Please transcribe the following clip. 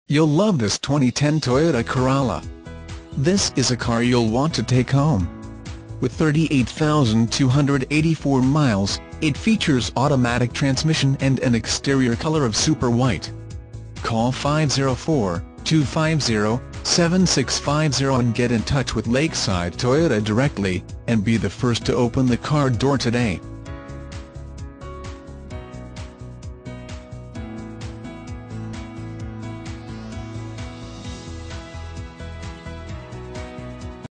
You'll love this 2010 Toyota Corolla. This is a car you'll want to take home. With 38,284 miles, it features automatic transmission and an exterior color of super white. Call 504-250-7650 and get in touch with Lakeside Toyota directly, and be the first to open the car door today.